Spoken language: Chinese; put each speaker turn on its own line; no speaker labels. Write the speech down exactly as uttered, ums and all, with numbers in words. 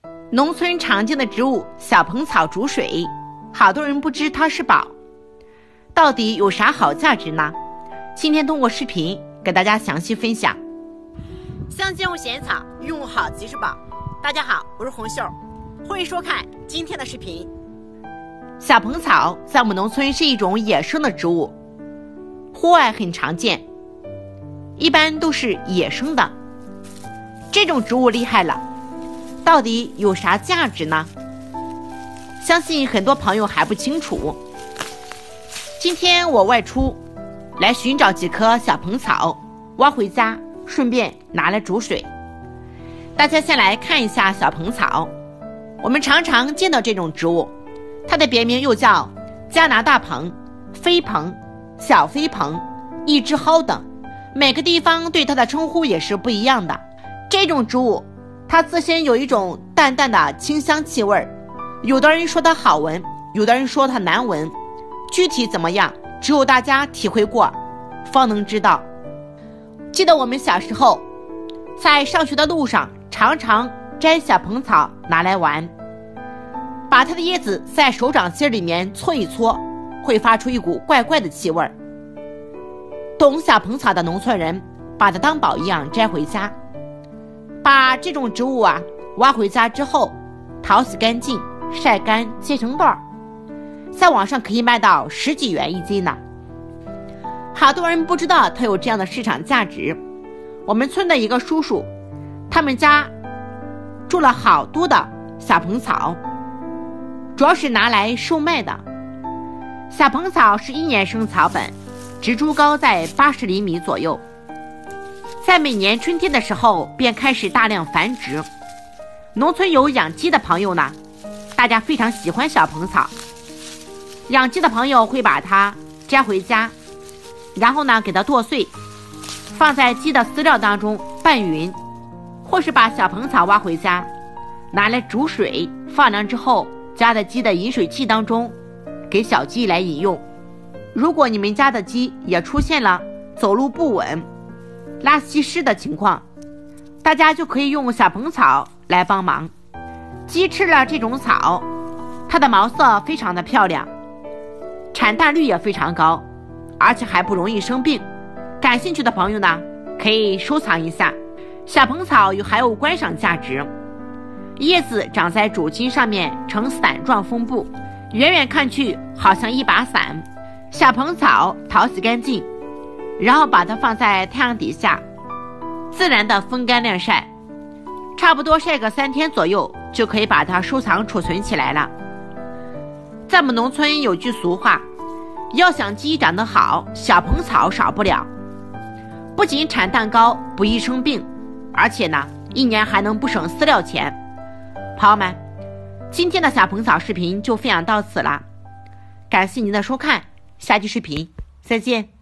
农村常见的植物小蓬草煮水，好多人不知它是宝，到底有啥好价值呢？今天通过视频给大家详细分享。
相见用闲草，用好即是宝。大家好，我是红秀，欢迎收看今天的视频。
小蓬草在我们农村是一种野生的植物，户外很常见，一般都是野生的。这种植物厉害了，到底有啥价值呢？相信很多朋友还不清楚。今天我外出来寻找几棵小蓬草，挖回家，顺便拿来煮水。大家先来看一下小蓬草，我们常常见到这种植物，它的别名又叫加拿大蓬、飞蓬、小飞蓬、一枝蒿等，每个地方对它的称呼也是不一样的。这种植物它自身有一种淡淡的清香气味，有的人说它好闻，有的人说它难闻，具体怎么样，只有大家体会过方能知道。记得我们小时候在上学的路上，常常摘小蓬草拿来玩，把它的叶子在手掌心里面搓一搓，会发出一股怪怪的气味。懂小蓬草的农村人把它当宝一样摘回家，把这种植物啊挖回家之后，淘洗干净，晒干，切成段，在网上可以卖到十几元一斤呢。好多人不知道它有这样的市场价值。我们村的一个叔叔，他们家种了好多的小蓬草，主要是拿来售卖的。小蓬草是一年生草本，植株高在八十厘米左右，在每年春天的时候便开始大量繁殖。农村有养鸡的朋友呢，大家非常喜欢小蓬草，养鸡的朋友会把它摘回家，然后呢给它剁碎，放在鸡的饲料当中拌匀，或是把小蓬草挖回家拿来煮水，放凉之后加在鸡的饮水器当中，给小鸡来饮用。如果你们家的鸡也出现了走路不稳、拉稀湿的情况，大家就可以用小蓬草来帮忙。鸡吃了这种草，它的毛色非常的漂亮，产蛋率也非常高，而且还不容易生病。感兴趣的朋友呢，可以收藏一下。小蓬草有还有观赏价值，叶子长在主茎上面呈伞状分布，远远看去好像一把伞。小蓬草淘洗干净，然后把它放在太阳底下自然的风干晾晒，差不多晒个三天左右，就可以把它收藏储存起来了。在我们农村有句俗话，要想鸡长得好，小蓬草少不了。不仅产蛋高，不易生病，而且呢一年还能不省饲料钱。朋友们，今天的小蓬草视频就分享到此了，感谢您的收看，下期视频再见。